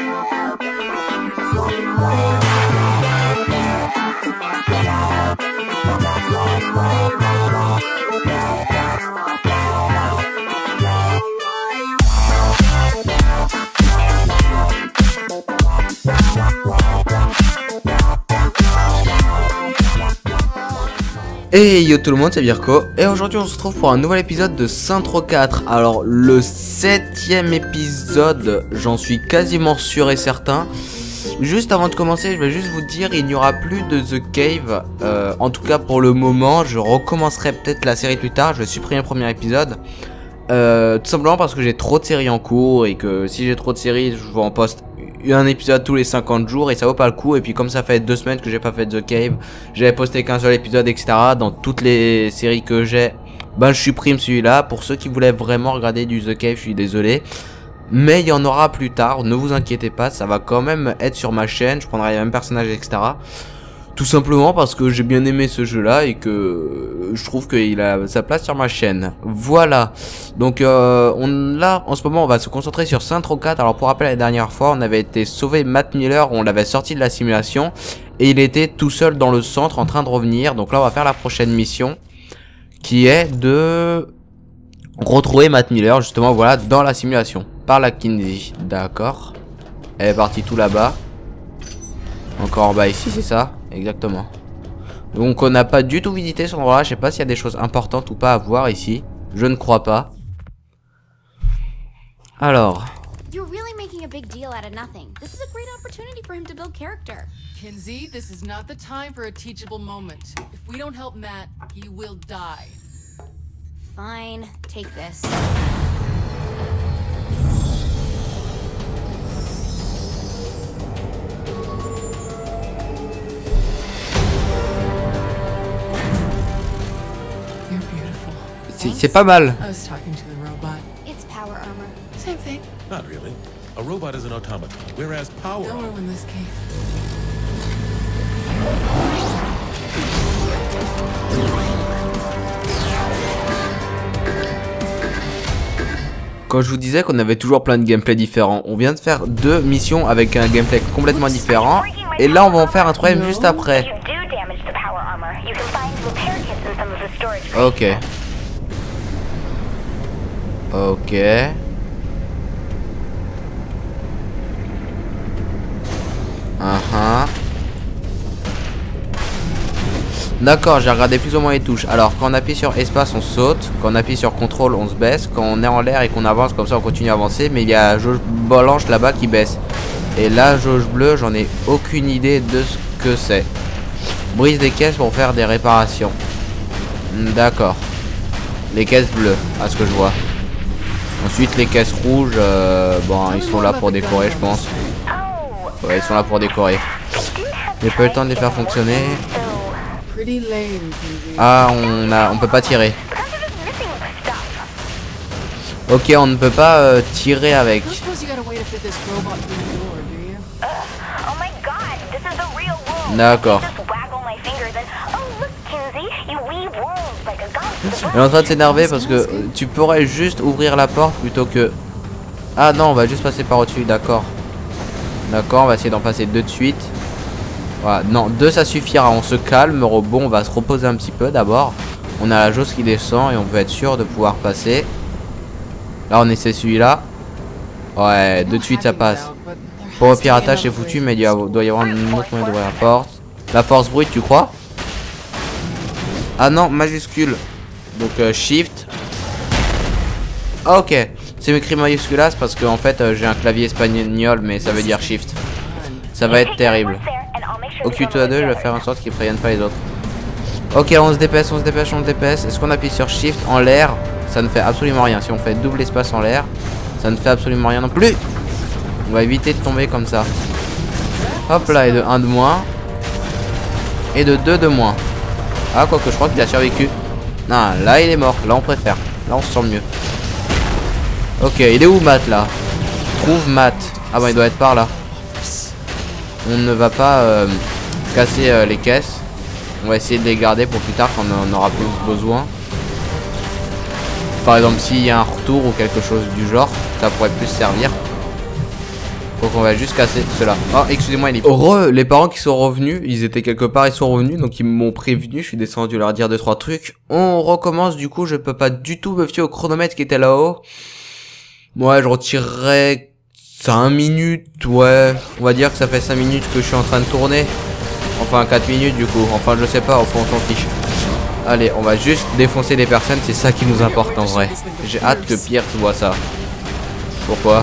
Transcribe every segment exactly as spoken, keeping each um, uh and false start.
Hey yo tout le monde, c'est Virko et aujourd'hui on se retrouve pour un nouvel épisode de Saints-Row quatre. Alors le septième épisode, j'en suis quasiment sûr et certain. Juste avant de commencer, je vais juste vous dire, il n'y aura plus de The Cave, euh, en tout cas pour le moment. Je recommencerai peut-être la série plus tard, je vais supprimer le premier épisode. Euh, tout simplement parce que j'ai trop de séries en cours et que si j'ai trop de séries, je vous en poste un épisode tous les cinquante jours et ça vaut pas le coup. Et puis comme ça fait deux semaines que j'ai pas fait The Cave, j'avais posté qu'un seul épisode, etc. Dans toutes les séries que j'ai, ben je supprime celui-là. Pour ceux qui voulaient vraiment regarder du The Cave, je suis désolé, mais il y en aura plus tard, ne vous inquiétez pas, ça va quand même être sur ma chaîne. Je prendrai les mêmes personnages, etc. Tout simplement parce que j'ai bien aimé ce jeu là et que je trouve qu'il a sa place sur ma chaîne. Voilà. Donc euh, on, là en ce moment on va se concentrer sur Saints-Row quatre. Alors pour rappel, la dernière fois on avait été sauver Matt Miller, on l'avait sorti de la simulation et il était tout seul dans le centre en train de revenir. Donc là on va faire la prochaine mission qui est de retrouver Matt Miller justement, voilà, dans la simulation par la Kinsey. D'accord. Elle est partie tout là-bas. Encore en bas ici, c'est ça? Exactement. Donc on n'a pas du tout visité cet endroit là. Je sais pas s'il y a des choses importantes ou pas à voir ici. Je ne crois pas. Alors. You're really making a big deal out of nothing. This is a great opportunity for him to build character. Kinsey, this is not the time for a teachable moment. If we don't help Matt, he will die. Fine, take this. C'est pas mal. I was talking to the robot. It's power armor. Same thing. Not really. A robot is an automaton, whereas power... Don't ruin this cave. Quand je vous disais qu'on avait toujours plein de gameplay différents, on vient de faire deux missions avec un gameplay complètement différent. Et là on va en faire un troisième juste après. Ok. Ok. Uh-huh. D'accord, j'ai regardé plus ou moins les touches. Alors quand on appuie sur espace on saute, quand on appuie sur contrôle on se baisse, quand on est en l'air et qu'on avance comme ça on continue à avancer. Mais il y a la jauge blanche là-bas qui baisse. Et la jauge bleue, j'en ai aucune idée de ce que c'est. Brise des caisses pour faire des réparations. D'accord. Les caisses bleues, à ce que je vois. Ensuite les caisses rouges, euh, bon ils sont là pour décorer je pense. Ouais, ils sont là pour décorer. J'ai pas eu le temps de les faire fonctionner. Ah, on a, on peut pas tirer. Ok, on ne peut pas euh, tirer avec. D'accord. Elle est en train de s'énerver parce que tu pourrais juste ouvrir la porte plutôt que... Ah non, on va juste passer par au-dessus, d'accord. D'accord, on va essayer d'en passer deux de suite. Voilà, non, deux ça suffira, on se calme, rebond, on va se reposer un petit peu d'abord. On a la jauge qui descend et on peut être sûr de pouvoir passer. Là on essaie celui-là. Ouais, deux de suite ça passe. Pour le piratage c'est foutu, mais il doit y avoir une autre moyen d'ouvrir la porte. La force brute, tu crois? Ah non, majuscule. Donc euh, shift. Ah, ok, c'est écrit majuscule là, c'est parce que en fait euh, j'ai un clavier espagnol, mais ça veut dire shift. Ça va être terrible. Occupe-toi d'eux, je vais faire en sorte qu'ils préviennent pas les autres. Ok, on se dépêche, on se dépêche, on se dépêche. Est-ce qu'on appuie sur shift en l'air? Ça ne fait absolument rien. Si on fait double espace en l'air, ça ne fait absolument rien non plus. On va éviter de tomber comme ça. Hop là, et de un de moins. Et de deux de moins. Ah, quoique je crois qu'il a survécu. Non, là il est mort. Là on préfère. Là on se sent mieux. Ok, il est où Matt là? Trouve Matt. Ah bah il doit être par là. On ne va pas euh, casser euh, les caisses. On va essayer de les garder pour plus tard quand on en aura plus besoin. Par exemple s'il y a un retour ou quelque chose du genre, ça pourrait plus servir. Donc on va juste casser cela. Oh, excusez-moi, il est... Re, les parents qui sont revenus, ils étaient quelque part, ils sont revenus, donc ils m'ont prévenu, je suis descendu leur dire deux trois trucs. On recommence, du coup, je peux pas du tout me fier au chronomètre qui était là-haut. Moi, je retirerai cinq minutes, ouais. On va dire que ça fait cinq minutes que je suis en train de tourner. Enfin, quatre minutes, du coup. Enfin, je sais pas, au fond, on s'en fiche. Allez, on va juste défoncer les personnes, c'est ça qui nous importe en vrai. J'ai hâte que Pierre voit ça. Pourquoi?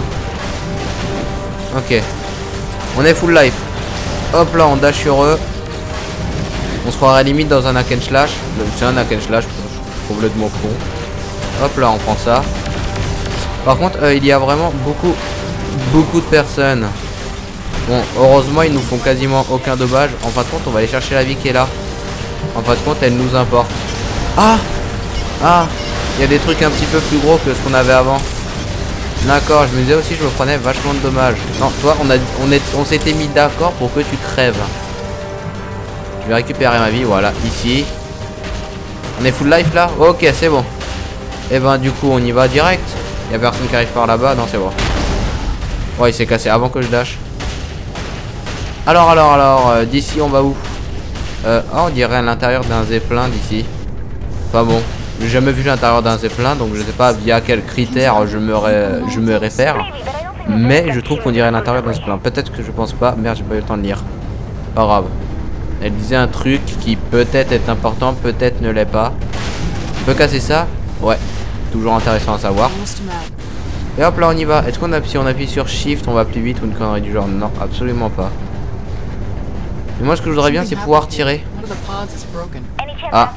Ok. On est full life. Hop là, on dash sur eux. On se croirait limite dans un hack and slash. C'est un hack and slash, je suis complètement con. Hop là, on prend ça. Par contre, euh, il y a vraiment beaucoup, beaucoup de personnes. Bon, heureusement, ils nous font quasiment aucun dommage. En fin de compte, on va aller chercher la vie qui est là. En fin de compte, elle nous importe. Ah! Ah! Il y a des trucs un petit peu plus gros que ce qu'on avait avant. D'accord, je me disais aussi je me prenais vachement de dommages. Non, toi, on a, on est, on s'était mis d'accord pour que tu crèves. Je vais récupérer ma vie, voilà, ici. On est full life là? Ok, c'est bon. Et ben du coup, on y va direct. Il y a personne qui arrive par là-bas, non c'est bon. Ouais, il s'est cassé avant que je dash. Alors, alors, alors, euh, d'ici on va où? euh, oh, on dirait à l'intérieur d'un zeppelin d'ici. Enfin bon. J'ai jamais vu l'intérieur d'un zeppelin, donc je sais pas via quels critères je me, ré... je me réfère. Mais je trouve qu'on dirait à l'intérieur d'un zeppelin. Peut-être que je pense pas. Merde, j'ai pas eu le temps de lire. Pas grave. Elle disait un truc qui peut-être est important, peut-être ne l'est pas. On peut casser ça? Ouais. Toujours intéressant à savoir. Et hop là, on y va. Est-ce qu'on appuie, si on appuie sur Shift, on va plus vite ou une connerie du genre? Non, absolument pas. Mais moi, ce que je voudrais bien, c'est pouvoir tirer. Ah.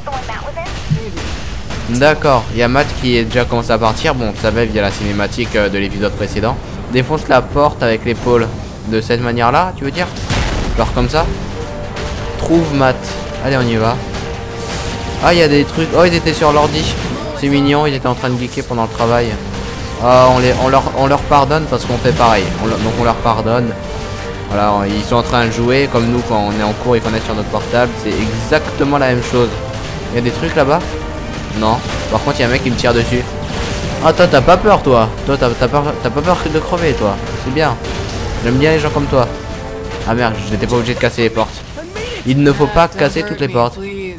D'accord, il y a Matt qui est déjà commencé à partir. Bon, on savait via la cinématique de l'épisode précédent. Défonce la porte avec l'épaule. De cette manière-là, tu veux dire? Genre comme ça. Trouve Matt. Allez, on y va. Ah, il y a des trucs. Oh, ils étaient sur l'ordi. C'est mignon, ils étaient en train de geeker pendant le travail. Ah, on, les, on, leur, on leur pardonne parce qu'on fait pareil. On, donc on leur pardonne. Voilà, ils sont en train de jouer comme nous quand on est en cours et qu'on est sur notre portable. C'est exactement la même chose. Il y a des trucs là-bas? Non. Par contre, il y a un mec qui me tire dessus. Ah, toi, t'as pas peur, toi. Toi, t'as peur, t'as pas peur de crever, toi. C'est bien. J'aime bien les gens comme toi. Ah merde, j'étais pas obligé de casser les portes. Il ne faut pas casser toutes les portes.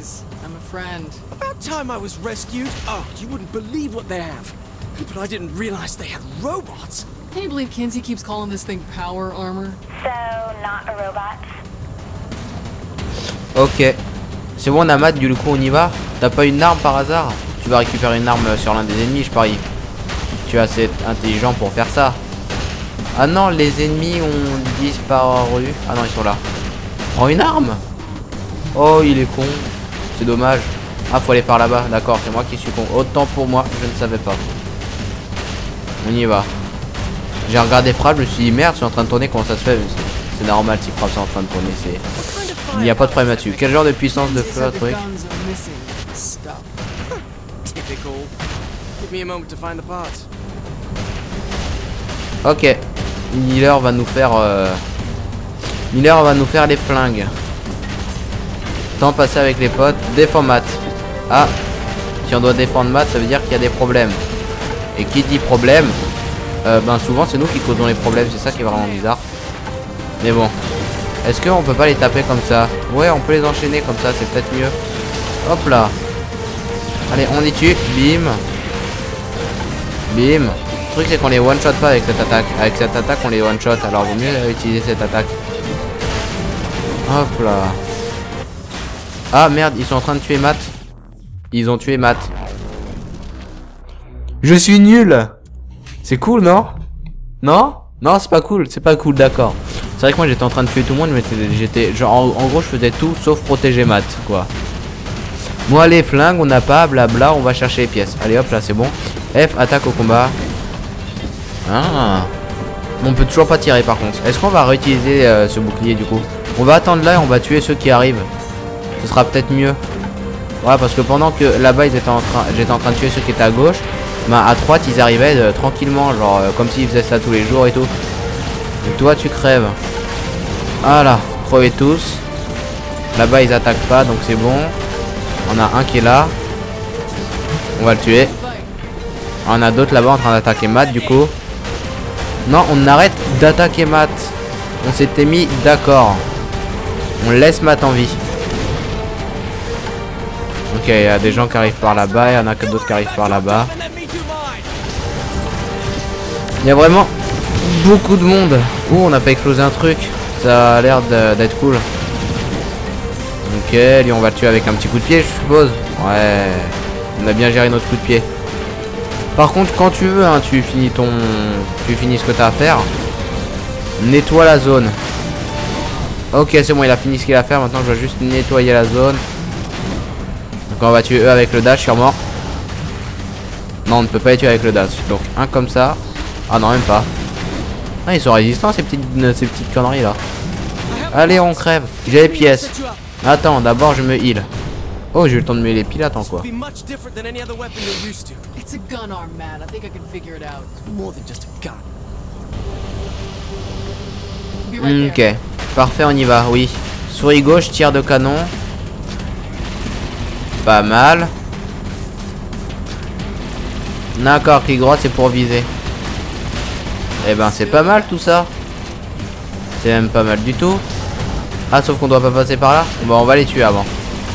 About time I was rescued. Oh, you wouldn't believe what they have. But I didn't realize they had robots. Can you believe Kinsey keeps calling this thing power armor? So, not a robot? Ok. C'est bon, on a Matt, du coup on y va. T'as pas une arme par hasard? Tu vas récupérer une arme sur l'un des ennemis, je parie. Tu es assez intelligent pour faire ça. Ah non, les ennemis ont disparu. Ah non, ils sont là. Prends une arme. Oh, il est con. C'est dommage. Ah, faut aller par là-bas. D'accord, c'est moi qui suis con. Autant pour moi, je ne savais pas. On y va. J'ai regardé Frappe, je me suis dit merde, je suis en train de tourner, comment ça se fait? C'est normal si Frappe est en train de tourner, c'est... Il n'y a pas de problème là-dessus. Quel genre de puissance de feu, truc? Ok. Miller va nous faire... Euh... Miller va nous faire les flingues. Temps passé avec les potes. Défends Matt. Ah. Si on doit défendre Matt, ça veut dire qu'il y a des problèmes. Et qui dit problème, euh, ben souvent c'est nous qui causons les problèmes. C'est ça qui est vraiment bizarre. Mais bon. Est-ce qu'on peut pas les taper comme ça? Ouais, on peut les enchaîner comme ça, c'est peut-être mieux. Hop là. Allez, on les tue. Bim. Bim. Le truc c'est qu'on les one-shot pas avec cette attaque. Avec cette attaque on les one-shot. Alors vaut mieux utiliser cette attaque. Hop là. Ah merde, ils sont en train de tuer Matt. Ils ont tué Matt. Je suis nul. C'est cool, non? Non? Non, c'est pas cool. C'est pas cool, d'accord. C'est vrai que moi j'étais en train de tuer tout le monde, mais j'étais genre en, en gros je faisais tout sauf protéger Matt, quoi. Bon allez, flingue, on n'a pas, blabla, on va chercher les pièces. Allez hop là, c'est bon. F, attaque au combat. Ah. On peut toujours pas tirer par contre. Est-ce qu'on va réutiliser euh, ce bouclier du coup? On va attendre là et on va tuer ceux qui arrivent. Ce sera peut-être mieux. Voilà, parce que pendant que là-bas ils étaient en train, j'étais en train de tuer ceux qui étaient à gauche, bah à droite ils arrivaient euh, tranquillement, genre euh, comme s'ils faisaient ça tous les jours et tout. Et toi tu crèves. Voilà, crevez tous. Là-bas ils attaquent pas, donc c'est bon. On a un qui est là. On va le tuer. On a d'autres là-bas en train d'attaquer Matt du coup. Non, on arrête d'attaquer Matt. On s'était mis d'accord. On laisse Matt en vie. Ok, il y a des gens qui arrivent par là-bas. Il y en a que d'autres qui arrivent par là-bas. Il y a vraiment beaucoup de monde. Ouh, on a fait exploser un truc. Ça a l'air d'être cool. Ok, lui on va le tuer avec un petit coup de pied, je suppose. Ouais, on a bien géré notre coup de pied. Par contre, quand tu veux, hein, tu finis ton, tu finis ce que tu as à faire. Nettoie la zone. Ok, c'est bon, il a fini ce qu'il a à faire. Maintenant, je dois juste nettoyer la zone. Donc, on va tuer eux avec le dash, sûrement. Non, on ne peut pas les tuer avec le dash. Donc, un comme ça. Ah non, même pas. Ah, ils sont résistants, ces petites, ces petites conneries là. Allez, on crève. J'ai les pièces. Attends, d'abord, je me heal. Oh, j'ai eu le temps de me les piles, attends quoi. It's a gun arm, Matt. I think I can figure it out. More than just a gun. Be right there. Ok, parfait, on y va, oui. Souris gauche, tir de canon. Pas mal. D'accord, clic droit, c'est pour viser. Eh ben, c'est pas mal tout ça. C'est même pas mal du tout. Ah, sauf qu'on doit pas passer par là. Bon, on va les tuer avant.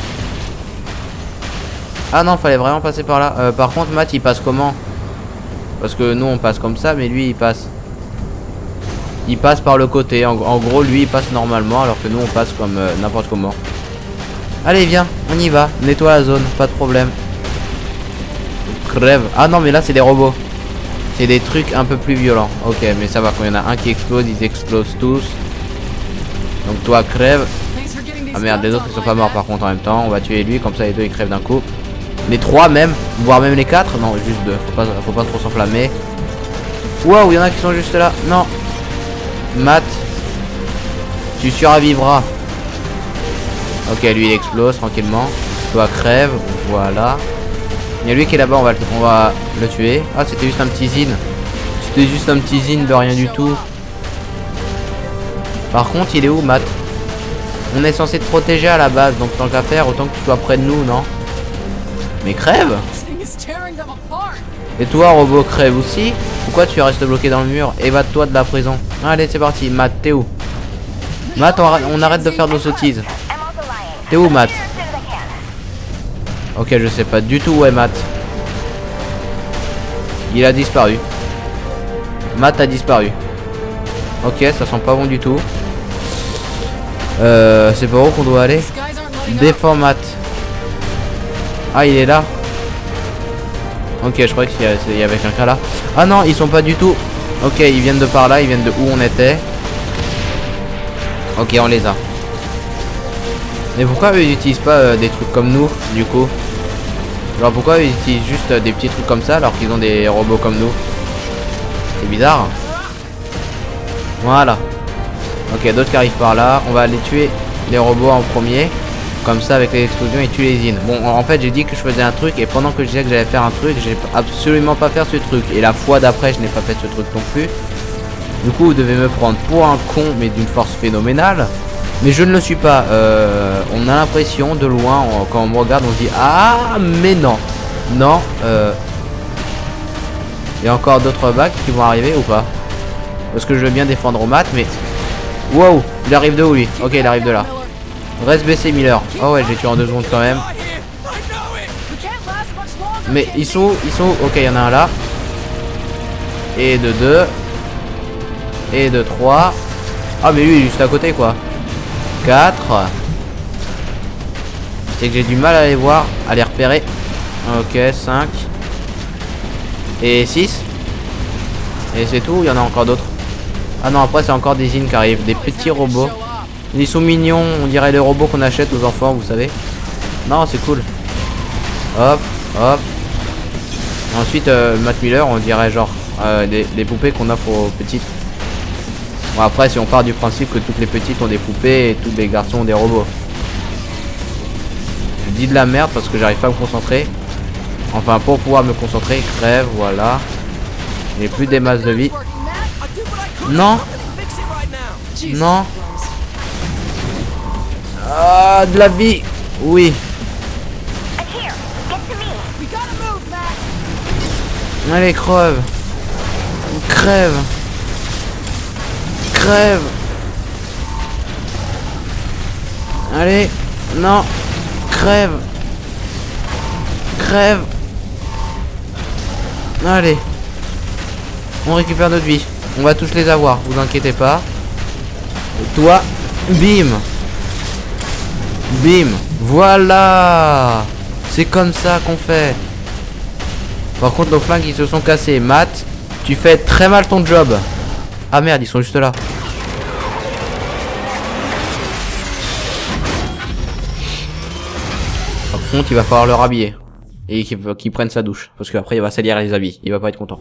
Ah non, fallait vraiment passer par là. Euh, par contre, Matt, il passe comment? Parce que nous, on passe comme ça, mais lui, il passe. Il passe par le côté. En, en gros, lui, il passe normalement, alors que nous, on passe comme euh, n'importe comment. Allez, viens, on y va. Nettoie la zone, pas de problème. Crève. Ah non, mais là, c'est des robots. C'est des trucs un peu plus violents. Ok, mais ça va, quand il y en a un qui explose, ils explosent tous. Donc toi, crève. Ah merde, les autres, ils sont pas morts par contre en même temps. On va tuer lui, comme ça les deux, ils crèvent d'un coup. Les trois même, voire même les quatre. Non, juste deux. Faut pas, faut pas trop s'enflammer. Waouh, il y en a qui sont juste là. Non. Matt, tu survivras. Ok, lui, il explose tranquillement. Toi, crève. Voilà. Il y a lui qui est là-bas, on va, on va le tuer. Ah, c'était juste un petit zine. C'était juste un petit zine de rien du tout. Par contre, il est où, Matt? On est censé te protéger à la base, donc tant qu'à faire, autant que tu sois près de nous, non? Mais crève! Et toi, robot, crève aussi? Pourquoi tu restes bloqué dans le mur? Évade-toi de la prison. Allez, c'est parti. Matt, t'es où? Matt, on, on arrête de faire nos sottises. T'es où, Matt? Ok, je sais pas du tout où est Matt. Il a disparu. Matt a disparu. Ok, ça sent pas bon du tout. Euh, c'est par où qu'on doit aller? Défends Matt. Ah, il est là. Ok, je croyais qu'il y avait quelqu'un là. Ah non, ils sont pas du tout. Ok, ils viennent de par là, ils viennent de où on était. Ok, on les a. Mais pourquoi eux ils utilisent pas euh, des trucs comme nous, du coup? Genre pourquoi ils utilisent juste euh, des petits trucs comme ça alors qu'ils ont des robots comme nous? C'est bizarre. Voilà. Ok, d'autres qui arrivent par là. On va aller tuer les robots en premier. Comme ça, avec les explosions, ils tuent les zines. Bon, en fait, j'ai dit que je faisais un truc. Et pendant que je disais que j'allais faire un truc, j'ai absolument pas fait ce truc. Et la fois d'après, je n'ai pas fait ce truc non plus. Du coup, vous devez me prendre pour un con, mais d'une force phénoménale. Mais je ne le suis pas. Euh, on a l'impression, de loin, on, quand on me regarde, on se dit « Ah, mais non. Non. Euh, il y a encore d'autres bacs qui vont arriver ou pas? Parce que je veux bien défendre au mat, mais... Wow, il arrive de où lui? Ok, il arrive de là. Reste baissé Miller. Oh ouais, j'ai tué en deux secondes quand même. Mais ils sont où? Ils sont où? Ok, il y en a un là. Et de deux. Et de trois. Ah mais lui il est juste à côté quoi. quatre. C'est que j'ai du mal à les voir, à les repérer. Ok, cinq. Et six. Et c'est tout, il y en a encore d'autres. Ah non, après c'est encore des zines qui arrivent, des petits robots. Ils sont mignons, on dirait les robots qu'on achète aux enfants, vous savez. Non, c'est cool. Hop, hop. Ensuite, euh, Matt Miller, on dirait genre euh, des, des poupées qu'on offre aux petites. Bon, après, si on part du principe que toutes les petites ont des poupées et tous les garçons ont des robots. Je dis de la merde parce que j'arrive pas à me concentrer. Enfin, pour pouvoir me concentrer, crève, voilà. J'ai plus des masses de vie. Non. Non. Ah, de la vie. Oui. Allez, crève. Crève. crève. Allez, non, crève. Crève. Allez. On récupère notre vie. On va tous les avoir, vous inquiétez pas. Et toi, bim. Bim. Voilà. C'est comme ça qu'on fait. Par contre, nos flingues, ils se sont cassés. Matt, tu fais très mal ton job. Ah merde, ils sont juste là. Par contre, il va falloir le rhabiller. Et qu'il qu'il prenne sa douche. Parce qu'après, il va salir les habits. Il va pas être content.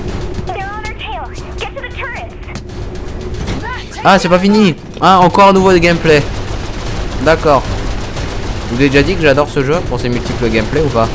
Ah, c'est pas fini. Ah, encore un nouveau gameplay. D'accord. Je vous ai déjà dit que j'adore ce jeu pour ses multiples gameplay ou pas?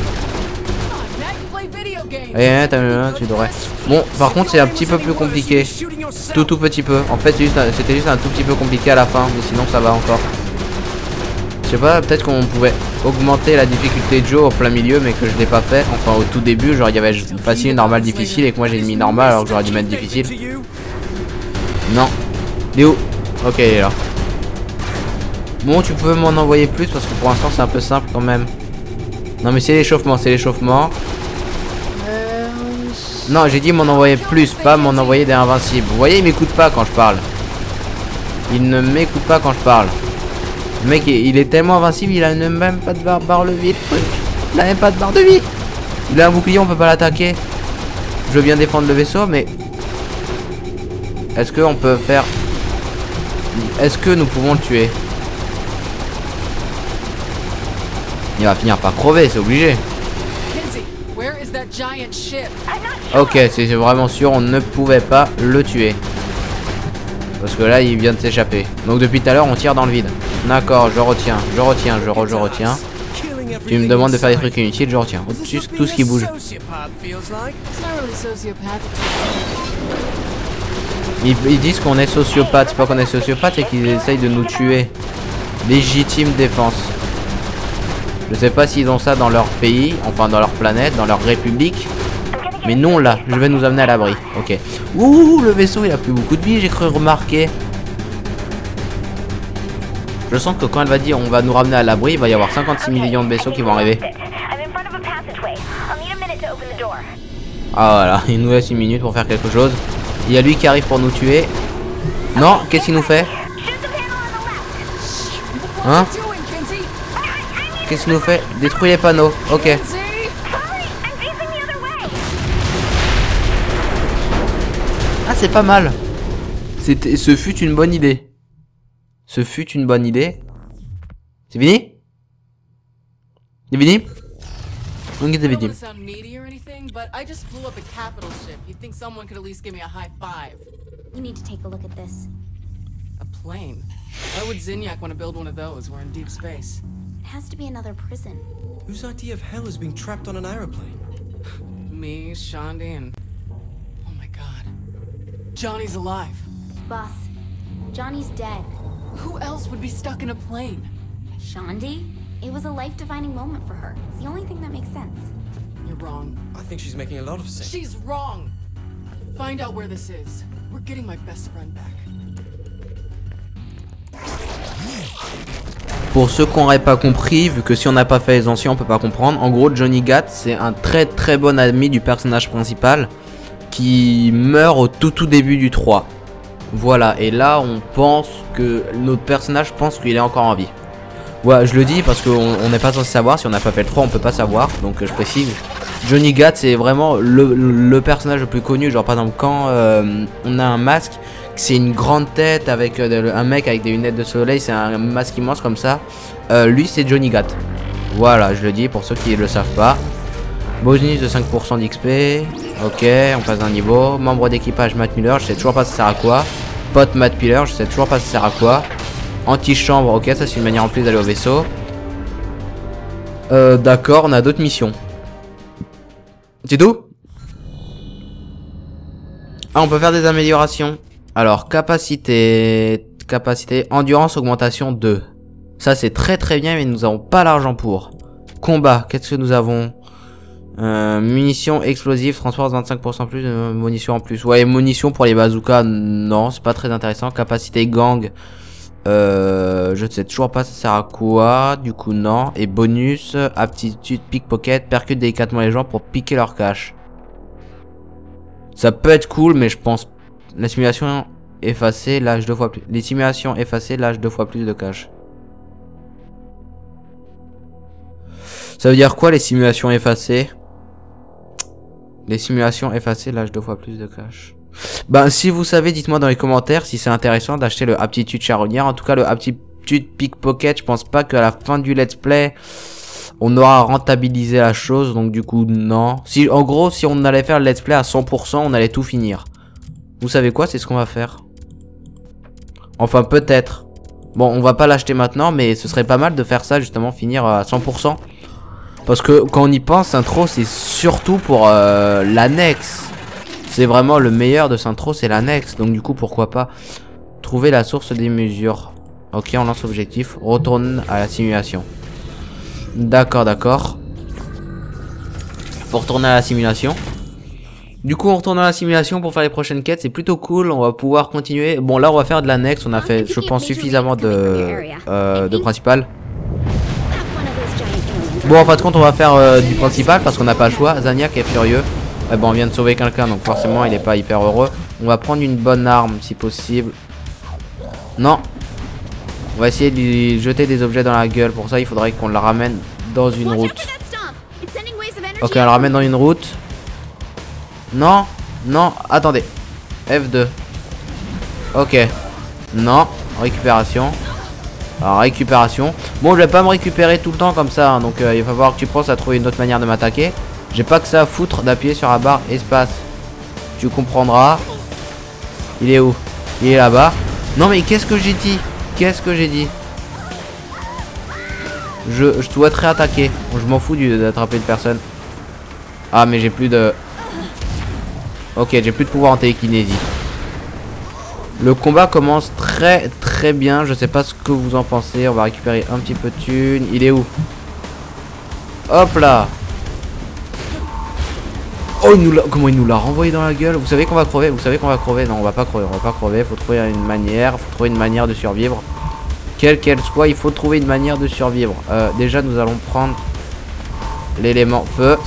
Eh, tu devrais. Bon, par contre, c'est un petit peu plus compliqué. Tout tout petit peu. En fait, c'était juste un tout petit peu compliqué à la fin. Mais sinon, ça va encore. Je sais pas, peut-être qu'on pouvait augmenter la difficulté de jeu au plein milieu, mais que je l'ai pas fait. Enfin, au tout début, genre, il y avait facile, normal, difficile, et que moi j'ai mis normal alors que j'aurais dû mettre difficile. Non. Il est où? Ok, il est là. Bon, tu peux m'en envoyer plus parce que pour l'instant, c'est un peu simple quand même. Non, mais c'est l'échauffement, c'est l'échauffement. Non, j'ai dit m'en envoyer plus, pas m'en envoyer des invincibles. Vous voyez, il m'écoute pas quand je parle. Il ne m'écoute pas quand je parle. Le mec, il est tellement invincible, il a même pas de barre, barre de vie. Il a même pas de barre de vie. Il a un bouclier, on peut pas l'attaquer. Je veux bien défendre le vaisseau, mais... Est-ce qu'on peut faire... Est-ce que nous pouvons le tuer? Il va finir par crever, c'est obligé. Ok, c'est vraiment sûr, on ne pouvait pas le tuer. Parce que là, il vient de s'échapper. Donc depuis tout à l'heure, on tire dans le vide. D'accord, je retiens, je retiens, je, re, je retiens. Tu me demandes de faire des trucs inutiles, je retiens. Juste tout ce qui bouge. Ils, ils disent qu'on est sociopathe, c'est pas qu'on est sociopathe et qu'ils essayent de nous tuer. Légitime défense. Je sais pas s'ils ont ça dans leur pays, enfin dans leur planète, dans leur république. Mais non là, je vais nous amener à l'abri. Ok. Ouh, le vaisseau il a plus beaucoup de vie, j'ai cru remarquer. Je sens que quand elle va dire on va nous ramener à l'abri, il va y avoir cinquante-six millions de vaisseaux qui vont arriver. Ah voilà, il nous laisse une minute pour faire quelque chose. Il y a lui qui arrive pour nous tuer. Non, qu'est-ce qu'il nous fait? Hein? Qu'est-ce qu'il nous fait? Détruire les panneaux. Ok. Ah, c'est pas mal. C'était, ce fut une bonne idée. Ce fut une bonne idée. C'est fini? C'est fini? Donc c'est fini. You need to take a look at this. A plane? Why would Zinyak want to build one of those? We're in deep space. It has to be another prison. Whose idea of hell is being trapped on an aeroplane? Me, Shandi, and... Oh my god. Johnny's alive. Boss, Johnny's dead. Who else would be stuck in a plane? Shandi? It was a life-defining moment for her. It's the only thing that makes sense. You're wrong. I think she's making a lot of sense. She's wrong! Find out where this is. We're getting my best friend back. Pour ceux qui n'auraient pas compris, vu que si on n'a pas fait les anciens on peut pas comprendre, en gros Johnny Gat c'est un très très bon ami du personnage principal qui meurt au tout tout début du trois. Voilà, et là on pense que notre personnage pense qu'il est encore en vie. Voilà, je le dis parce qu'on n'est pas censé savoir, si on n'a pas fait le trois on peut pas savoir, donc euh, je précise. Johnny Gat c'est vraiment le, le personnage le plus connu, genre par exemple quand euh, on a un masque, c'est une grande tête avec euh, un mec avec des lunettes de soleil, c'est un masque immense comme ça, euh, lui c'est Johnny Gat. Voilà, je le dis pour ceux qui ne le savent pas. Bonus de cinq pour cent d'X P, ok, on passe d'un niveau. Membre d'équipage Matt Miller, je sais toujours pas ça sert à quoi. Pote Matt Miller, je sais toujours pas ça sert à quoi. Antichambre, ok, ça c'est une manière en plus d'aller au vaisseau. Euh, d'accord, on a d'autres missions. C'est tout? Ah, on peut faire des améliorations. Alors, capacité... Capacité... Endurance, augmentation deux. Ça, c'est très très bien, mais nous n'avons pas l'argent pour. Combat, qu'est-ce que nous avons? Euh, munitions explosives, transport vingt-cinq pour cent plus, euh, munitions en plus. Ouais, munitions pour les bazookas, non, c'est pas très intéressant. Capacité gang, euh, je ne sais toujours pas ça sert à quoi, du coup non. Et bonus, aptitude pickpocket, percute délicatement les gens pour piquer leur cash. Ça peut être cool, mais je pense... La simulation effacée, lâche deux fois plus. Les simulations effacées, lâche deux fois plus de cash. Ça veut dire quoi les simulations effacées? Les simulations effacées lâchent deux fois plus de cash. Ben si vous savez, dites-moi dans les commentaires si c'est intéressant d'acheter le aptitude charognard. En tout cas le aptitude pickpocket, je pense pas qu'à la fin du let's play on aura rentabilisé la chose, donc du coup non. Si en gros si on allait faire le let's play à cent pour cent, on allait tout finir. Vous savez quoi, c'est ce qu'on va faire. Enfin peut-être. Bon on va pas l'acheter maintenant, mais ce serait pas mal de faire ça justement, finir à cent pour cent. Parce que quand on y pense, Intro c'est surtout pour euh, l'annexe. C'est vraiment le meilleur de Intro, c'est l'annexe. Donc du coup pourquoi pas trouver la source des mesures. Ok, on lance l'objectif, retourne à la simulation. D'accord, d'accord. Faut retourner à la simulation. Du coup on retourne à la simulation pour faire les prochaines quêtes, c'est plutôt cool, on va pouvoir continuer. Bon là on va faire de l'annexe, on a fait je pense suffisamment de, euh, de principal. Bon en fin de compte on va faire euh, du principal parce qu'on n'a pas le choix. Zaniac est furieux. Eh ben, on vient de sauver quelqu'un donc forcément il est pas hyper heureux. On va prendre une bonne arme si possible. Non. On va essayer de lui jeter des objets dans la gueule. Pour ça il faudrait qu'on la ramène dans une route. Ok on la ramène dans une route. Non. Non. Attendez. F deux. Ok. Non. Récupération. Alors récupération. Bon je vais pas me récupérer tout le temps comme ça hein, donc euh, il va falloir que tu penses à trouver une autre manière de m'attaquer. J'ai pas que ça à foutre d'appuyer sur la barre espace. Tu comprendras. Il est où? Il est là-bas. Non mais qu'est-ce que j'ai dit? Qu'est-ce que j'ai dit? Je, je souhaiterais attaquer. Bon, je m'en fous d'attraper une personne. Ah mais j'ai plus de... Ok j'ai plus de pouvoir en télékinésie. Le combat commence très très bien. Je sais pas ce que vous en pensez. On va récupérer un petit peu de thunes. Il est où? Hop là. Oh il nous l'a... Comment il nous l'a renvoyé dans la gueule? Vous savez qu'on va crever? Vous savez qu'on va crever? Non on va pas crever. On va pas crever. Faut trouver une manière. Faut trouver une manière de survivre. Quelle qu'elle soit, il faut trouver une manière de survivre. euh, Déjà nous allons prendre l'élément feu.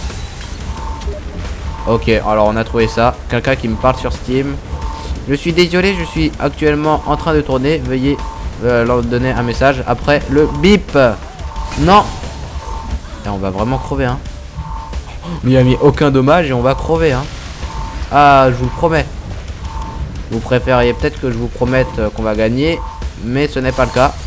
Ok alors on a trouvé ça. Quelqu'un qui me parle sur Steam. Je suis désolé, je suis actuellement en train de tourner. Veuillez euh, leur donner un message après le bip. Non. Et on va vraiment crever hein. Mais il a mis aucun dommage et on va crever hein. Ah je vous le promets. Vous préfériez peut-être que je vous promette euh, qu'on va gagner, mais ce n'est pas le cas.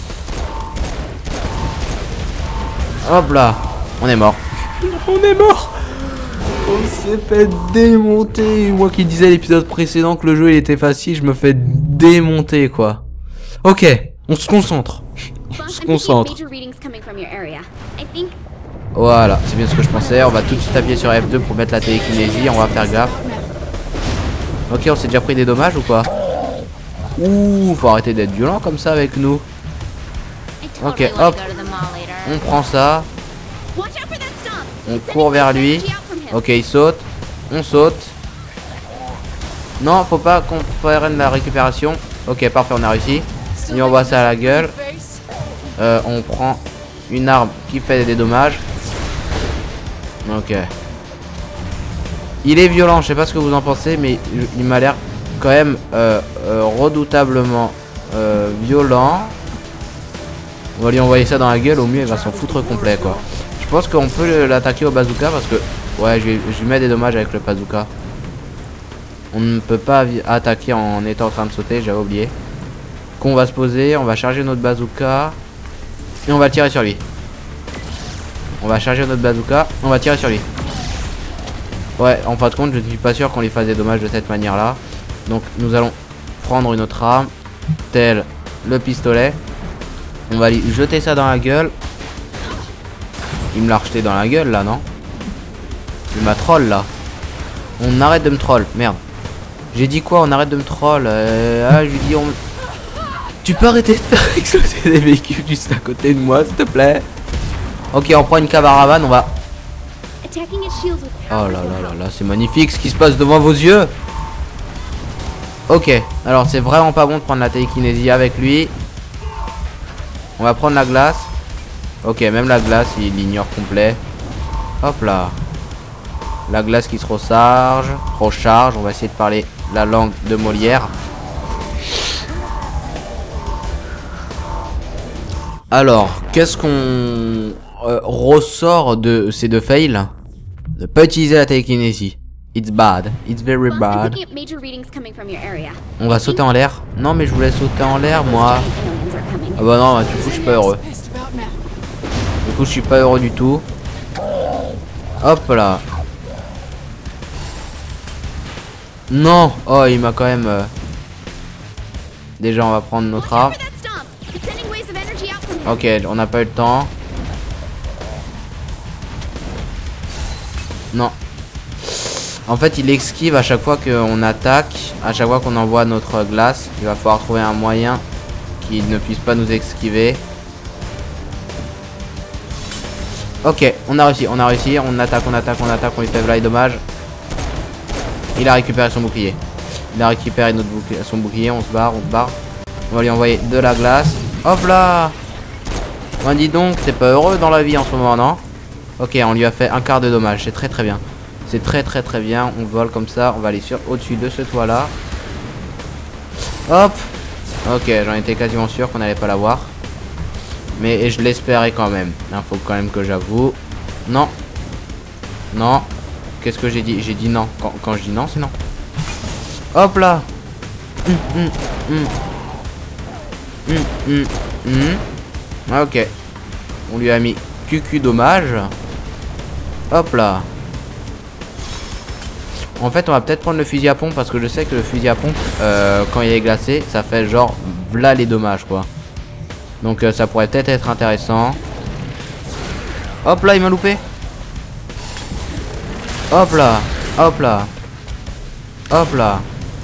Hop là. On est mort. On est mort. On s'est fait démonter. Moi qui disais l'épisode précédent que le jeu il était facile, je me fais démonter quoi. Ok, on se concentre. On se concentre. Voilà, c'est bien ce que je pensais. On va tout de suite appuyer sur F deux pour mettre la télékinésie. On va faire gaffe. Ok, on s'est déjà pris des dommages ou quoi? Ouh, faut arrêter d'être violent comme ça avec nous. Ok, hop. On prend ça. On court vers lui. Ok, il saute. On saute. Non, faut pas qu'on prenne la récupération. Ok, parfait, on a réussi. Et on voit ça à la gueule. Euh, on prend une arme qui fait des dommages. Ok. Il est violent, je sais pas ce que vous en pensez, mais il m'a l'air quand même euh, euh, redoutablement euh, violent. On va lui envoyer ça dans la gueule, au mieux il va s'en foutre complet quoi. Je pense qu'on peut l'attaquer au bazooka parce que... Ouais, je, je lui mets des dommages avec le bazooka. On ne peut pas attaquer en étant en train de sauter, j'avais oublié. Qu'on va se poser, on va charger notre bazooka. Et on va tirer sur lui. On va charger notre bazooka, on va tirer sur lui. Ouais, en fin de compte, je ne suis pas sûr qu'on lui fasse des dommages de cette manière-là. Donc, nous allons prendre une autre arme, tel le pistolet. On va lui jeter ça dans la gueule. Il me l'a rejeté dans la gueule, là, non? Il m'a troll, là. On arrête de me troll, merde. J'ai dit quoi? On arrête de me troll. euh, Ah, je lui dis on... Tu peux arrêter de faire exploser des véhicules juste à côté de moi, s'il te plaît? Ok, on prend une caravane, on va... Attacking its shields with Oh power. là là là là, c'est magnifique ce qui se passe devant vos yeux. Ok, alors c'est vraiment pas bon de prendre la télékinésie avec lui. On va prendre la glace. Ok, même la glace, il l'ignore complet. Hop là. La glace qui se recharge. Recharge, on va essayer de parler la langue de Molière. Alors, qu'est-ce qu'on euh, ressort de ces deux fails? Ne pas utiliser la télékinésie. It's bad. It's very Boss, I'm bad. picking up major readings coming from your area. On va sauter en l'air. Non, mais je voulais sauter en l'air, moi. Aliens are coming. Ah bah non, du coup, je suis pas heureux. Pissed about Matt. Du coup, je suis pas heureux du tout. Hop là. Non. Oh, il m'a quand même... euh, Déjà, on va prendre notre Watch out arme. for that stomp. It's sending waves of energy out from here. Ok, on n'a pas eu le temps. Non. En fait, il esquive à chaque fois qu'on attaque, à chaque fois qu'on envoie notre glace. Il va falloir trouver un moyen qu'il ne puisse pas nous esquiver. Ok, on a réussi, on a réussi. On attaque, on attaque, on attaque, on lui fait là, dommage. Il a récupéré son bouclier. Il a récupéré notre bouclier, son bouclier. On se barre, on se barre. On va lui envoyer de la glace. Hop là. Ben dis donc, t'es pas heureux dans la vie en ce moment, non? Ok, on lui a fait un quart de dommage. C'est très très bien. C'est très très très bien. On vole comme ça. On va aller sur au-dessus de ce toit là. Hop. Ok, j'en étais quasiment sûr qu'on n'allait pas l'avoir. Mais et je l'espérais quand même. Il faut quand même que j'avoue. Non. Non. Qu'est-ce que j'ai dit? J'ai dit non. Quand, quand je dis non, c'est non. Hop là. Hum, hum, hum. Hum, hum, hum. Ok. On lui a mis Q Q dommage. Hop là. En fait, on va peut-être prendre le fusil à pompe parce que je sais que le fusil à pompe, euh, quand il est glacé, ça fait genre v'là les dommages quoi. Donc euh, ça pourrait peut-être être intéressant. Hop là, il m'a loupé. Hop là, hop là. Hop là.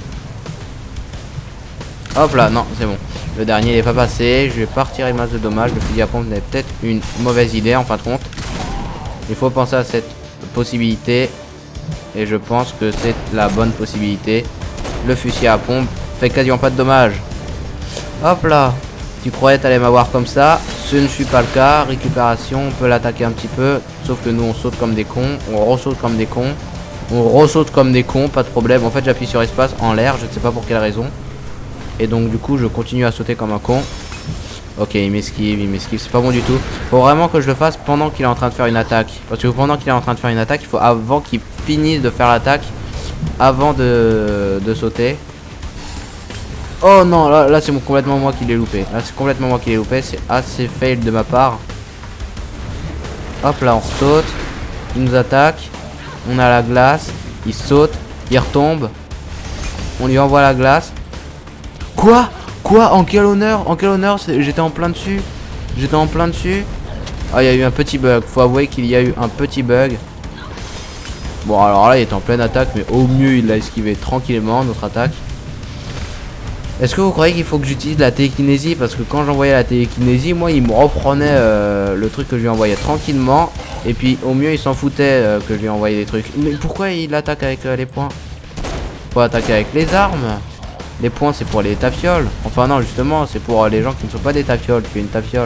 Hop là, non, c'est bon. Le dernier il est pas passé. Je vais pas retirer masse de dommages. Le fusil à pompe n'est peut-être une mauvaise idée en fin de compte. Il faut penser à cette possibilité. Et je pense que c'est la bonne possibilité. Le fusil à pompe fait quasiment pas de dommages. Hop là. Tu croyais t'allais m'avoir comme ça. Ce ne fut pas le cas. Récupération, on peut l'attaquer un petit peu. Sauf que nous on saute comme des cons. On ressaute comme des cons. On ressaute comme des cons, pas de problème. En fait j'appuie sur espace en l'air, je ne sais pas pour quelle raison. Et donc du coup je continue à sauter comme un con. Ok, il m'esquive, il m'esquive, c'est pas bon du tout. Faut vraiment que je le fasse pendant qu'il est en train de faire une attaque. Parce que pendant qu'il est en train de faire une attaque, il faut avant qu'il finisse de faire l'attaque, avant de, de sauter. Oh non, là, là c'est complètement moi qui l'ai loupé. Là c'est complètement moi qui l'ai loupé, c'est assez fail de ma part. Hop là, on saute. Il nous attaque. On a la glace. Il saute. Il retombe. On lui envoie la glace. Quoi? Quoi? En quel honneur? En quel honneur? J'étais en plein dessus. J'étais en plein dessus. Ah, il y a eu un petit bug. Faut avouer qu'il y a eu un petit bug. Bon, alors là, il est en pleine attaque. Mais au mieux, il l'a esquivé tranquillement, notre attaque. Est-ce que vous croyez qu'il faut que j'utilise la télékinésie? Parce que quand j'envoyais la télékinésie, moi, il me reprenait euh, le truc que je lui envoyais tranquillement. Et puis, au mieux, il s'en foutait euh, que je lui envoyais des trucs. Mais pourquoi il attaque avec euh, les poings? Faut attaquer avec les armes. Les points c'est pour les tafioles. Enfin non justement c'est pour les gens qui ne sont pas des tafioles. Tu es une tafiole.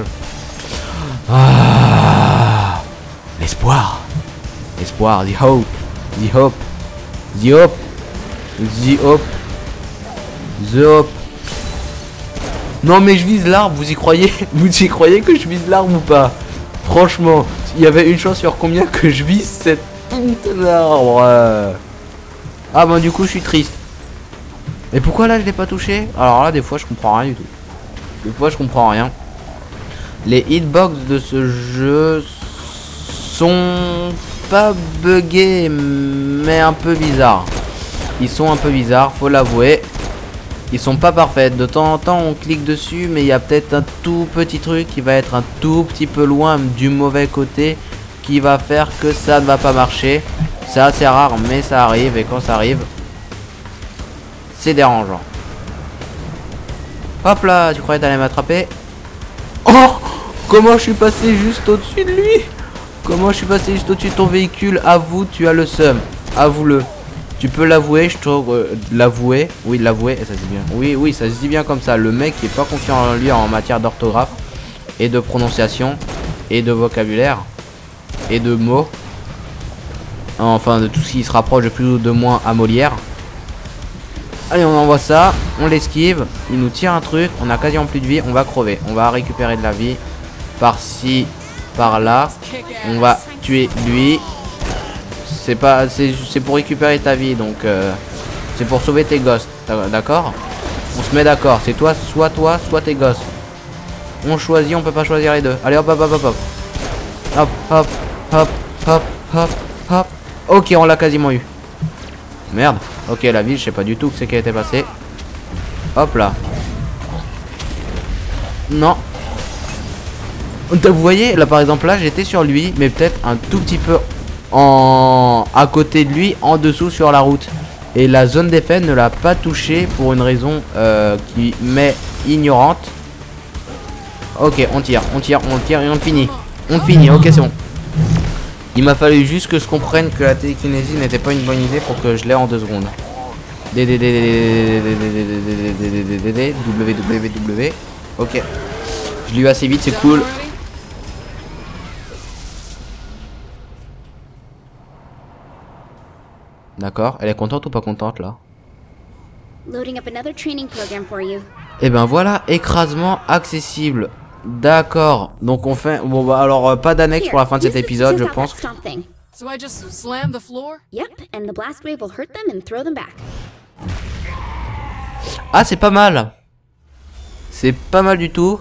Ah, l'espoir. L'espoir. The hope. The hope. The hope. The hope. The hope. Non mais je vise l'arbre. Vous y croyez? Vous y croyez que je vise l'arbre ou pas? Franchement, il y avait une chance sur combien que je vise cette putain d'arbre. Ah bon du coup je suis triste. Et pourquoi là je l'ai pas touché? Alors là des fois je comprends rien du tout. Des fois je comprends rien. Les hitbox de ce jeu sont pas buggés mais un peu bizarres. Ils sont un peu bizarres, faut l'avouer. Ils sont pas parfaits. De temps en temps on clique dessus mais il y a peut-être un tout petit truc qui va être un tout petit peu loin du mauvais côté qui va faire que ça ne va pas marcher. C'est assez rare mais ça arrive et quand ça arrive c'est dérangeant. Hop là, tu croyais t'allais m'attraper? Oh, comment je suis passé juste au-dessus de lui? Comment je suis passé juste au-dessus de ton véhicule? Avoue, tu as le seum. Avoue-le. Tu peux l'avouer, je trouve. Euh, l'avouer. Oui, l'avouer, ça se dit bien. Oui, oui, ça se dit bien comme ça. Le mec qui est pas confiant en lui en matière d'orthographe et de prononciation et de vocabulaire et de mots. Enfin, de tout ce qui se rapproche de plus ou de moins à Molière. Allez, on envoie ça. On l'esquive. Il nous tire un truc. On a quasiment plus de vie. On va crever. On va récupérer de la vie. Par-ci, par-là. On va tuer lui. C'est pas, c'est pour récupérer ta vie, donc euh, c'est pour sauver tes gosses, d'accord? On se met d'accord, c'est toi, soit toi, soit tes gosses. On choisit, on peut pas choisir les deux. Allez hop hop hop hop hop. Hop hop hop hop hop hop. Ok, on l'a quasiment eu. Merde. Ok, la ville, je sais pas du tout ce qui a été passé. Hop là. Non. Vous voyez, là par exemple, là j'étais sur lui, mais peut-être un tout petit peu en à côté de lui, en dessous sur la route. Et la zone d'effet ne l'a pas touché pour une raison euh, qui m'est ignorante. Ok, on tire, on tire, on tire et on finit. On finit, ok c'est bon. Il m'a fallu juste que je comprenne que la télékinésie n'était pas une bonne idée pour que je l'ai en deux secondes. W W W. Ok. Je l'ai eu assez vite, c'est cool. D'accord, elle est contente ou pas contente là? Loading up another training program for you. Et ben voilà, écrasement accessible. D'accord, donc on fait... Bon bah alors euh, pas d'annexe pour la fin de cet épisode, je pense. So I just slam the floor? Yep, and the blast wave will hurt them and throw them back. Ah c'est pas mal. C'est pas mal du tout.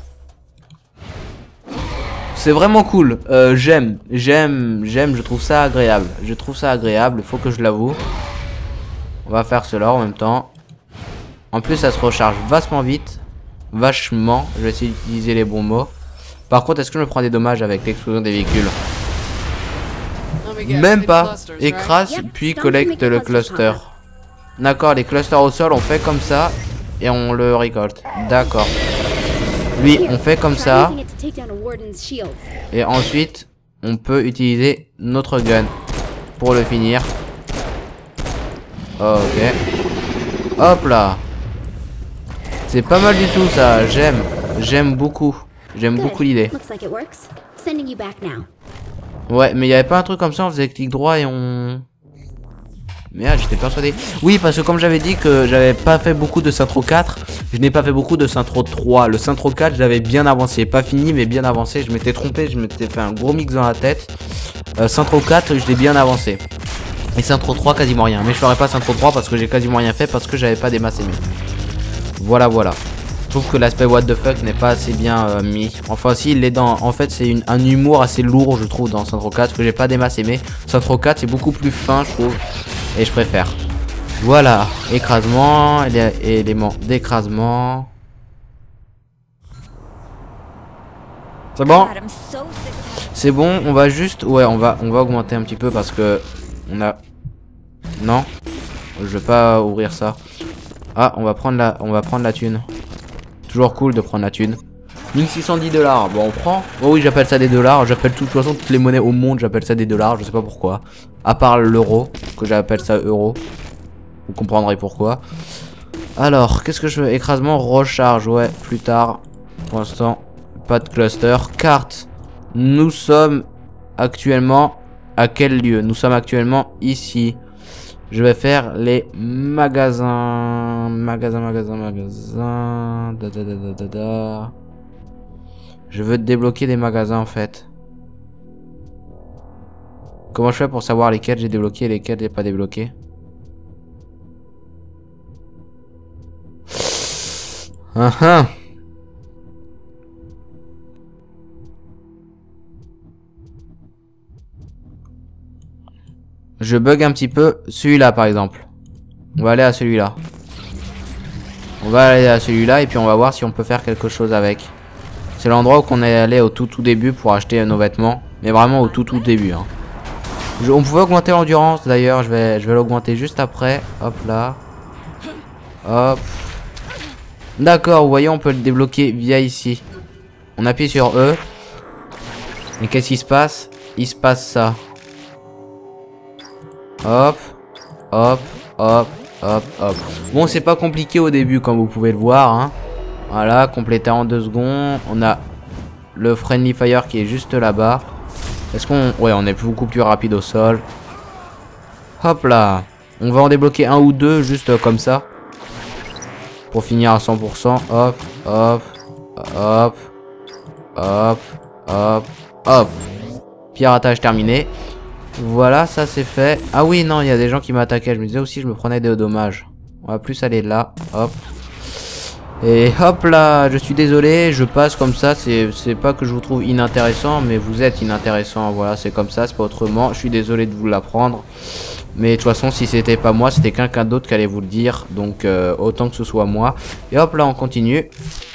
C'est vraiment cool, euh, j'aime, j'aime, j'aime, je trouve ça agréable. Je trouve ça agréable, il faut que je l'avoue. On va faire cela en même temps. En plus ça se recharge vachement vite. Vachement, je vais essayer d'utiliser les bons mots. Par contre, est-ce que je me prends des dommages avec l'explosion des véhicules? Même pas. Écrase puis collecte le cluster. D'accord, les clusters au sol on fait comme ça. Et on le récolte, d'accord. Lui on fait comme ça. Et ensuite on peut utiliser notre gun pour le finir. Ok. Hop là. C'est pas mal du tout ça, j'aime. J'aime beaucoup. J'aime beaucoup l'idée. Ouais, mais il y avait pas un truc comme ça, on faisait clic droit et on... Merde, j'étais persuadé. Oui, parce que comme j'avais dit que j'avais pas fait beaucoup de Syntro quatre, je n'ai pas fait beaucoup de Syntro trois. Le Syntro quatre, j'avais bien avancé. Pas fini, mais bien avancé. Je m'étais trompé, je m'étais fait un gros mix dans la tête. Euh, Syntro quatre, je l'ai bien avancé. Et Syntro trois, quasiment rien. Mais je ferai pas Syntro trois parce que j'ai quasiment rien fait parce que j'avais pas des masses aimées. Voilà, voilà. Je trouve que l'aspect what the fuck n'est pas assez bien euh, mis. Enfin, si, il est dans. En fait, c'est un humour assez lourd, je trouve, dans Syntro quatre, que j'ai pas des masses aimées. Syntro quatre, c'est beaucoup plus fin, je trouve. Et je préfère. Voilà. Écrasement. Élément d'écrasement. C'est bon? C'est bon. On va juste. Ouais, on va, on va augmenter un petit peu parce que. On a. Non. Je vais pas ouvrir ça. Ah, on va prendre la, on va prendre la thune. Toujours cool de prendre la thune. mille six cent dix dollars. Bon, on prend. Oh oui, j'appelle ça des dollars. J'appelle de toute façon toutes les monnaies au monde. J'appelle ça des dollars. Je sais pas pourquoi. À part l'euro, que j'appelle ça euro. Vous comprendrez pourquoi. Alors, qu'est-ce que je veux? Écrasement, recharge. Ouais, plus tard. Pour l'instant, pas de cluster. Carte. Nous sommes actuellement à quel lieu? Nous sommes actuellement ici. Je vais faire les magasins. Magasins, magasins, magasins. Da, da, da, da, da, da. Je veux débloquer des magasins en fait. Comment je fais pour savoir lesquels j'ai débloqué et lesquels j'ai pas débloqué? Ah ah. Je bug un petit peu. Celui-là par exemple. On va aller à celui-là. On va aller à celui-là et puis on va voir si on peut faire quelque chose avec. C'est l'endroit où on est allé au tout tout début pour acheter nos vêtements. Mais vraiment au tout tout début. Hein. Je, on pouvait augmenter l'endurance d'ailleurs. Je vais, je vais l'augmenter juste après. Hop là. Hop. D'accord, vous voyez, on peut le débloquer via ici. On appuie sur E. Et qu'est-ce qui se passe? il se passe ça. Hop, hop, hop, hop, hop. Bon, c'est pas compliqué au début, comme vous pouvez le voir. Hein. Voilà, complété en deux secondes. On a le Friendly Fire qui est juste là-bas. Est-ce qu'on... Ouais, on est beaucoup plus rapide au sol. Hop là. On va en débloquer un ou deux, juste comme ça. Pour finir à cent pour cent. Hop, hop, hop, hop, hop, hop. Piratage terminé. Voilà, ça c'est fait. Ah oui, non, il y a des gens qui m'attaquaient. Je me disais aussi, je me prenais des dommages. On va plus aller là. Hop. Et hop là, je suis désolé, je passe comme ça. C'est pas que je vous trouve inintéressant, mais vous êtes inintéressant. Voilà, c'est comme ça, c'est pas autrement. Je suis désolé de vous l'apprendre. Mais de toute façon, si c'était pas moi, c'était quelqu'un d'autre qui allait vous le dire. Donc, euh, autant que ce soit moi. Et hop là, on continue.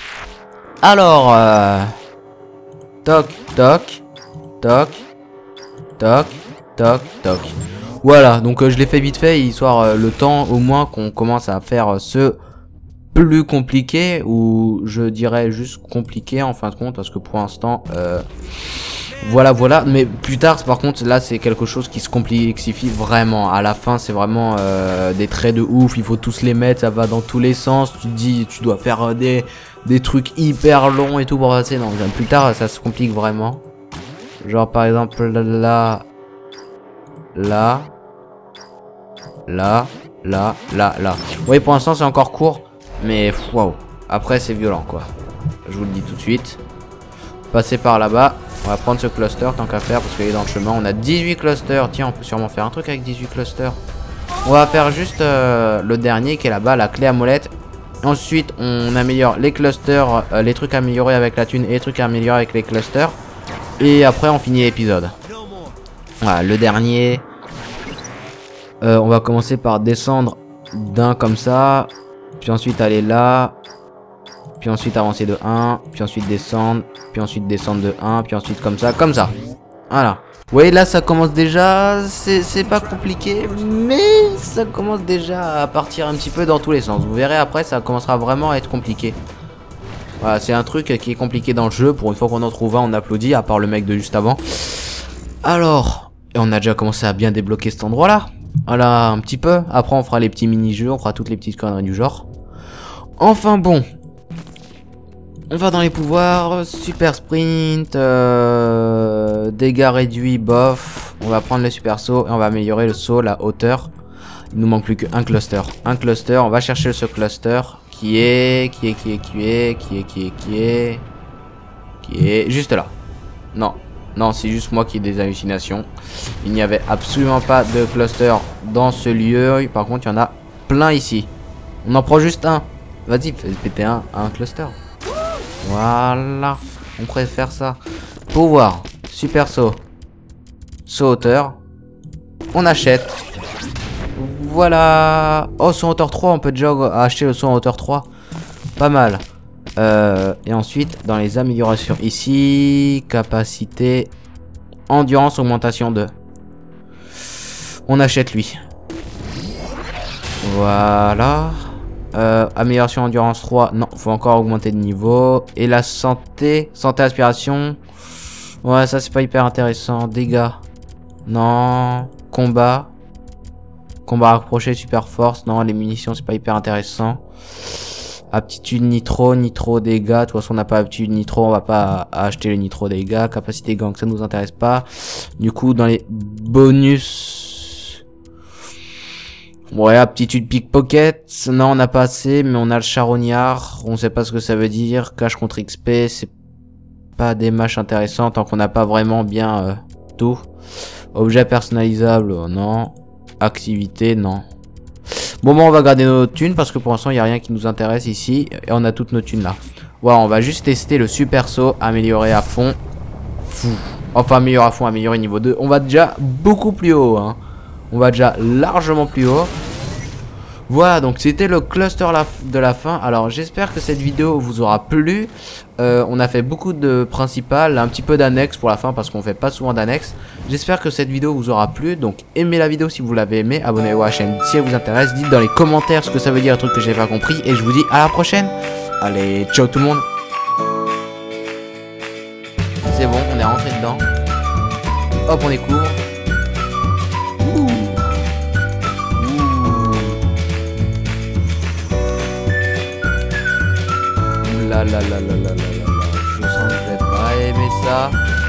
Alors, euh... toc, toc, toc, toc. Toc, toc. Voilà, donc euh, je l'ai fait vite fait, histoire euh, le temps au moins qu'on commence à faire euh, ce plus compliqué, ou je dirais juste compliqué en fin de compte, parce que pour l'instant, euh, voilà, voilà. Mais plus tard, par contre, là c'est quelque chose qui se complexifie vraiment. À la fin, c'est vraiment euh, des traits de ouf, il faut tous les mettre, ça va dans tous les sens. Tu te dis, tu dois faire euh, des, des trucs hyper longs et tout pour passer. Non, plus tard, ça se complique vraiment. Genre par exemple là... Là, là, là, là, là. Vous voyez, pour l'instant, c'est encore court. Mais, waouh. Après, c'est violent, quoi. Je vous le dis tout de suite. Passer par là-bas. On va prendre ce cluster, tant qu'à faire, parce qu'il est dans le chemin. On a dix-huit clusters. Tiens, on peut sûrement faire un truc avec dix-huit clusters. On va faire juste euh, le dernier qui est là-bas, la clé à molette. Ensuite, on améliore les clusters, euh, les trucs améliorés avec la thune et les trucs améliorés avec les clusters. Et après, on finit l'épisode. Voilà, le dernier. Euh, on va commencer par descendre d'un comme ça. Puis ensuite aller là. Puis ensuite avancer de un. Puis ensuite descendre. Puis ensuite descendre de un. Puis ensuite comme ça. Comme ça. Voilà. Vous voyez, là ça commence déjà. C'est pas compliqué. Mais ça commence déjà à partir un petit peu dans tous les sens. Vous verrez après, ça commencera vraiment à être compliqué. Voilà, c'est un truc qui est compliqué dans le jeu. Pour une fois qu'on en trouve un, on applaudit. À part le mec de juste avant. Alors... Et on a déjà commencé à bien débloquer cet endroit là. Voilà, un petit peu. Après on fera les petits mini-jeux, on fera toutes les petites conneries du genre. Enfin bon. On va dans les pouvoirs. Super sprint. Euh, dégâts réduits, bof. On va prendre le super saut et on va améliorer le saut, la hauteur. Il nous manque plus qu'un cluster. Un cluster, on va chercher ce cluster. Qui est, qui est, qui est, qui est, qui est, qui est, qui est, qui est, juste là. Non. Non, c'est juste moi qui ai des hallucinations. Il n'y avait absolument pas de cluster dans ce lieu. Par contre, il y en a plein ici. On en prend juste un. Vas-y, fais péter un, un cluster. Voilà. On préfère ça. Pouvoir. Super saut. Saut hauteur. On achète. Voilà. Oh, saut hauteur trois. On peut déjà acheter le saut en hauteur trois. Pas mal. Euh, et ensuite, dans les améliorations ici, capacité, endurance, augmentation de. On achète lui. Voilà. Euh, amélioration endurance trois. Non, faut encore augmenter de niveau. Et la santé, santé aspiration. Ouais, ça c'est pas hyper intéressant. Dégâts. Non. Combat. Combat rapproché, super force. Non, les munitions c'est pas hyper intéressant. Aptitude nitro, nitro dégâts. De toute façon on n'a pas aptitude nitro, on va pas acheter le nitro dégâts. Capacité gang, ça nous intéresse pas. Du coup dans les bonus, ouais, aptitude pickpocket, non on n'a pas assez, mais on a le charognard, on sait pas ce que ça veut dire. Cache contre X P, c'est pas des matchs intéressants tant qu'on n'a pas vraiment bien euh, tout. Objet personnalisable, non. Activité, non. Bon, bon, on va garder nos thunes parce que pour l'instant, il n'y a rien qui nous intéresse ici. Et on a toutes nos thunes là. Voilà, on va juste tester le super saut amélioré à fond. Fou. Enfin, amélioré à fond, amélioré niveau deux. On va déjà beaucoup plus haut. Hein. On va déjà largement plus haut. Voilà, donc c'était le cluster de la fin. Alors, j'espère que cette vidéo vous aura plu. Euh, on a fait beaucoup de principales, un petit peu d'annexes pour la fin parce qu'on fait pas souvent d'annexes. J'espère que cette vidéo vous aura plu. Donc, aimez la vidéo si vous l'avez aimé. Abonnez-vous à la chaîne si elle vous intéresse. Dites dans les commentaires ce que ça veut dire, un truc que j'ai pas compris. Et je vous dis à la prochaine. Allez, ciao tout le monde. C'est bon, on est rentré dedans. Hop, on découvre. Ouh. Ouh. Là là là là là là là là. Je sens que je vais pas aimer ça.